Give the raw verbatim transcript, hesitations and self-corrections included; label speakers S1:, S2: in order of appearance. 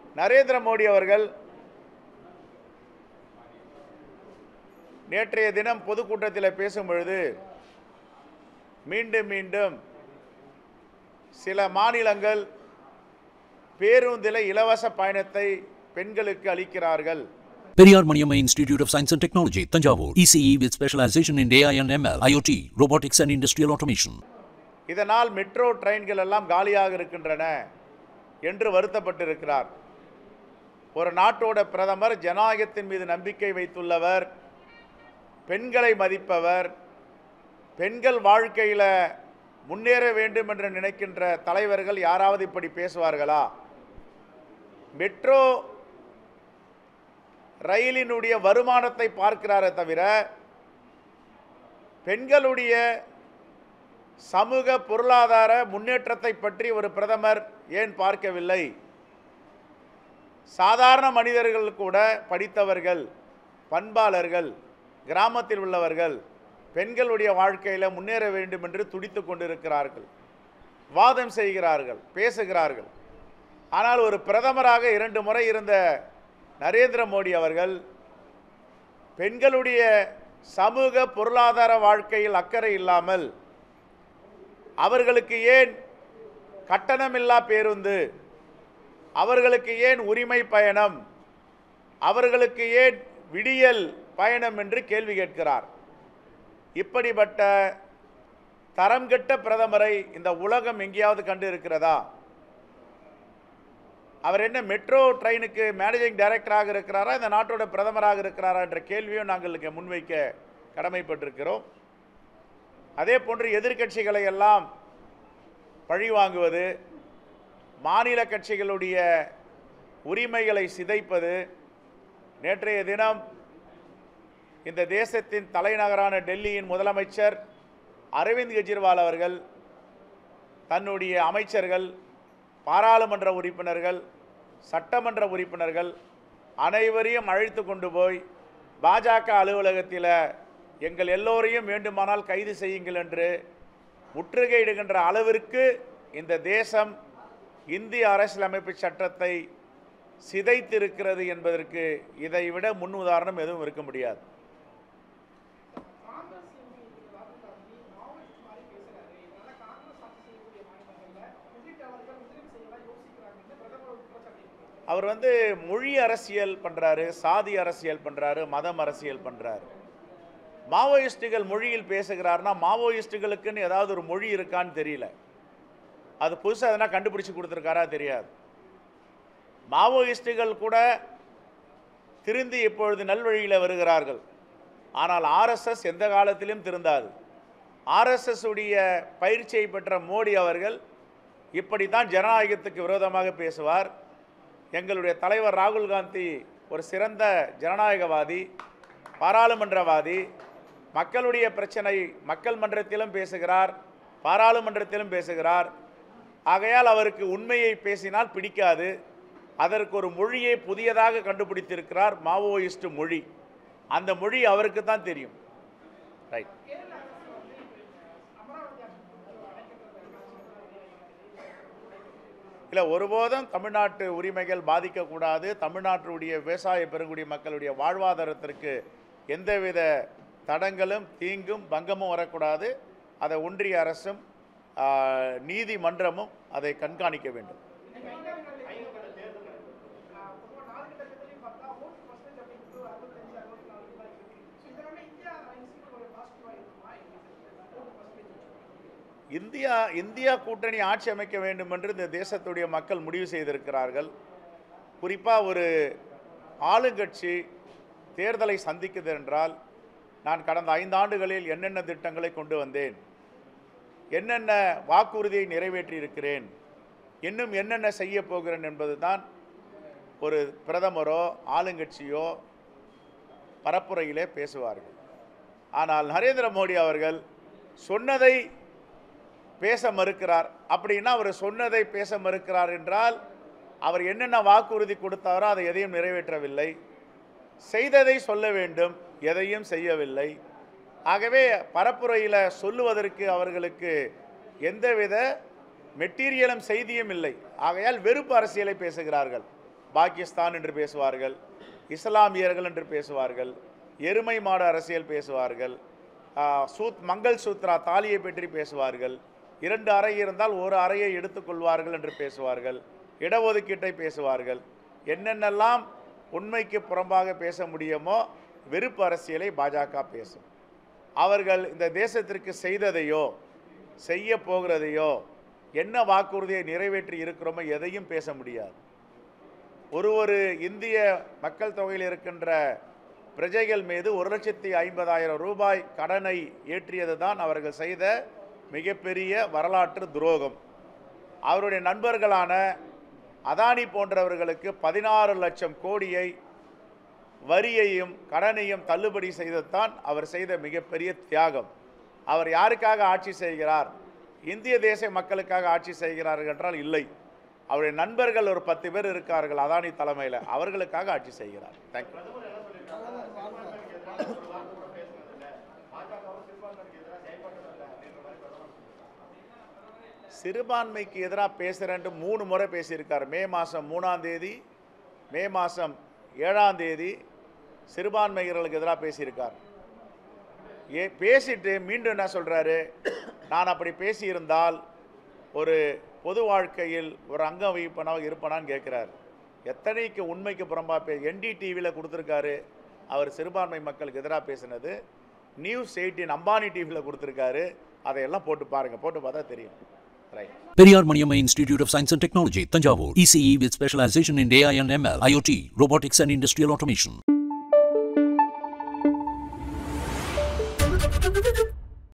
S1: நரேந்திர மோடி அவர்கள் நேற்றைய தினம் பொதுக்கூட்டத்தில் பேசும் பொழுது மீண்டும் மீண்டும் சில மாநிலங்கள் பேருந்தில் இலவச பயணத்தை பெண்களுக்கு அளிக்கிறார்கள்.
S2: Periyar Maniamma Institute of Science and Technology, Tanjavur, E C E with specialization in A I and M L, I O T, robotics and industrial automation.
S1: இதனால் மெட்ரோ ட்ரெயின்கள் எல்லாம் காலியாக இருக்கின்றன என்று வருத்தப்பட்டிருக்கிறார். ஒரு நாட்டோட பிரதமர் ஜனநாயகத்தின் மீது நம்பிக்கை வைத்துள்ளவர், பெண்களை மதிப்பவர், பெண்கள் வாழ்க்கையில் முன்னேற வேண்டும் என்று நினைக்கின்ற தலைவர்கள் யாராவது இப்படி பேசுவார்களா? மெட்ரோ ரயிலினுடைய வருமானத்தை பார்க்கிறாரே தவிர பெண்களுடைய சமூக பொருளாதார முன்னேற்றத்தை பற்றி ஒரு பிரதமர் ஏன் பார்க்கவில்லை? சாதாரண மனிதர்கள் கூட, படித்தவர்கள், பண்பாளர்கள், கிராமத்தில் உள்ளவர்கள் பெண்களுடைய வாழ்க்கையில் முன்னேற வேண்டும் என்று துடித்து கொண்டிருக்கிறார்கள், வாதம் செய்கிறார்கள், பேசுகிறார்கள். ஆனால் ஒரு பிரதமராக இரண்டு முறை இருந்த நரேந்திர மோடி அவர்கள் பெண்களுடைய சமூக பொருளாதார வாழ்க்கையில் அக்கறை இல்லாமல் அவர்களுக்கு ஏன் கட்டணமில்லா பேருந்து, அவர்களுக்கு ஏன் உரிமை பயணம், அவர்களுக்கு ஏன் விடியல் பயணம் என்று கேள்வி கேட்கிறார். இப்படிப்பட்ட தரம் கெட்ட பிரதமரை இந்த உலகம் எங்கேயாவது கண்டு இருக்கிறதா? அவர் என்ன மெட்ரோ ட்ரெயினுக்கு மேனேஜிங் டைரக்டராக இருக்கிறாரா, இந்த நாட்டோட பிரதமராக இருக்கிறாரா என்ற கேள்வியும் நாங்கள் இங்கே முன்வைக்க கடமைப்பட்டிருக்கிறோம். அதே போன்று எதிர்க்கட்சிகளை எல்லாம் பழிவாங்குவது, மாநில கட்சிகளுடைய உரிமைகளை சிதைப்பது. நேற்றைய தினம் இந்த தேசத்தின் தலைநகரான டெல்லியின் முதலமைச்சர் அரவிந்த் கெஜ்ரிவால் அவர்கள் தன்னுடைய அமைச்சர்கள், பாராளுமன்ற உறுப்பினர்கள், சட்டமன்ற உறுப்பினர்கள் அனைவரையும் அழைத்து கொண்டு போய் பாஜக அலுவலகத்தில் எங்கள் எல்லோரையும் வேண்டுமானால் கைது செய்யுங்கள் என்று முற்றுகையிடுகின்ற அளவிற்கு இந்த தேசம் இந்திய அரசியலமைப்பு சட்டத்தை சிதைத்திருக்கிறது என்பதற்கு இதைவிட முன் உதாரணம் எதுவும் இருக்க முடியாது. அவர் வந்து மொழி அரசியல் பண்ணுறாரு, சாதி அரசியல் பண்ணுறாரு, மதம் அரசியல் பண்ணுறாரு. மாவோயிஸ்டுகள் மொழியில் பேசுகிறாருன்னா மாவோயிஸ்டுகளுக்குன்னு ஏதாவது ஒரு மொழி இருக்கான்னு தெரியல. அது புதுசாக எதனா கண்டுபிடிச்சி கொடுத்துருக்காரா தெரியாது. மாவோயிஸ்டுகள் கூட திருந்தி இப்பொழுது நல்வழியில் வருகிறார்கள். ஆனால் ஆர்எஸ்எஸ் எந்த காலத்திலும் திருந்தாது. ஆர்எஸ்எஸ் உடைய பயிற்சியை பெற்ற மோடி அவர்கள் இப்படித்தான் ஜனநாயகத்துக்கு விரோதமாக பேசுவார். எங்களுடைய தலைவர் ராகுல் காந்தி ஒரு சிறந்த ஜனநாயகவாதி, பாராளுமன்றவாதி, மக்களுடைய பிரச்சனை மக்கள் மன்றத்திலும் பேசுகிறார், பாராளுமன்றத்திலும் பேசுகிறார். ஆகையால் அவருக்கு உண்மையை பேசினால் பிடிக்காது. அதற்கு ஒரு மொழியை புதியதாக கண்டுபிடித்திருக்கிறார், மாவோயிஸ்ட் மொழி. அந்த மொழி அவருக்கு தான் தெரியும். ரைட். இல்லை, ஒருபோதும் தமிழ்நாட்டு உரிமைகள் பாதிக்கக்கூடாது. தமிழ்நாட்டுடைய விவசாய பெருங்குடி மக்களுடைய வாழ்வாதாரத்திற்கு எந்தவித தடங்களும் தீங்கும் பங்கமும் வரக்கூடாது. அதை ஒன்றிய அரசும் நீதிமன்றமும் அதை கண்காணிக்க வேண்டும். இந்தியா இந்தியா கூட்டணி ஆட்சி அமைக்க வேண்டும் என்று இந்த தேசத்துடைய மக்கள் முடிவு செய்திருக்கிறார்கள். குறிப்பாக ஒரு ஆளுங்கட்சி தேர்தலை சந்திக்குது என்றால், நான் கடந்த ஐந்து ஆண்டுகளில் என்னென்ன திட்டங்களை கொண்டு வந்தேன், என்னென்ன வாக்குறுதியை நிறைவேற்றி இருக்கிறேன், இன்னும் என்னென்ன செய்ய போகிறேன் என்பது தான் ஒரு பிரதமரோ ஆளுங்கட்சியோ பரப்புரையிலே பேசுவார்கள். ஆனால் நரேந்திர மோடி அவர்கள் சொன்னதை பேச மறுக்கிறார். அப்படின்னா அவர் சொன்னதை பேச மறுக்கிறார் என்றால் அவர் என்னென்ன வாக்குறுதி கொடுத்தாரோ அதை எதையும் நிறைவேற்றவில்லை. செய்ததை சொல்ல வேண்டும், எதையும் செய்யவில்லை. ஆகவே பரப்புரையில் சொல்லுவதற்கு அவர்களுக்கு எந்தவித மெட்டீரியலும் செய்தியும் இல்லை. ஆகையால் வெறுப்பு அரசியலை பேசுகிறார்கள். பாகிஸ்தான் என்று பேசுவார்கள், இஸ்லாமியர்கள் என்று பேசுவார்கள், எருமை மாடு அரசியல் பேசுவார்கள், சூத் மங்கள் சூத்ரா தாலியை பற்றி பேசுவார்கள், இரண்டு அறை இருந்தால் ஒரு அறையை எடுத்துக்கொள்வார்கள் என்று பேசுவார்கள், இடஒதுக்கீட்டை பேசுவார்கள். என்னென்னலாம் உண்மைக்கு புறம்பாக பேச முடியுமோ வெறுப்பு அரசியலை பாஜக பேசும். அவர்கள் இந்த தேசத்திற்கு செய்ததையோ செய்ய போகிறதையோ என்ன வாக்குறுதியை நிறைவேற்றி இருக்கிறோமோ எதையும் பேச முடியாது. ஒரு ஒரு இந்திய மக்கள் தொகையில் இருக்கின்ற பிரஜைகள் மீது ஒரு லட்சத்தி ஐம்பதாயிரம் ரூபாய் கடனை ஏற்றியது தான் அவர்கள் செய்த மிகப்பெரிய வரலாற்று துரோகம். அவருடைய நண்பர்களான அதானி போன்றவர்களுக்கு பதினாறு லட்சம் கோடியை வரியையும் கடனையும் தள்ளுபடி செய்ததான் அவர் செய்த மிகப்பெரிய தியாகம். அவர் யாருக்காக ஆட்சி செய்கிறார்? இந்திய தேச மக்களுக்காக ஆட்சி செய்கிறார்கள் என்றால் இல்லை. அவருடைய நண்பர்கள் ஒரு பத்து பேர் இருக்கார்கள் அதானி தலைமையில், அவர்களுக்காக ஆட்சி செய்கிறார். தேங்க்யூ. சிறுபான்மைக்கு எதிராக பேசுகிறேன்ட்டு மூணு முறை பேசியிருக்கார். மே மாதம் மூணாம் தேதி, மே மாதம் ஏழாம் தேதி சிறுபான்மையினர்களுக்கு எதிராக பேசியிருக்கார். ஏ பேசிட்டு மீண்டும் என்ன சொல்கிறாரு? நான் அப்படி பேசியிருந்தால் ஒரு பொது வாழ்க்கையில் ஒரு அங்கம் வகிப்பனாக இருப்பனான்னு கேட்குறாரு. எத்தனைக்கு உண்மைக்கு புறம்பாக பே என்டிடிவியில் கொடுத்துருக்காரு. அவர் சிறுபான்மை மக்களுக்கு எதிராக பேசினது நியூஸ் எயிட்டீன் அம்பானி டிவியில் கொடுத்துருக்காரு. அதையெல்லாம் போட்டு பாருங்கள், போட்டு பார்த்தா தெரியும். Right.
S2: Periyar Maniamma Institute of Science and Technology, Tanjavur. E C E with specialization in A I and M L, I O T, robotics and industrial automation.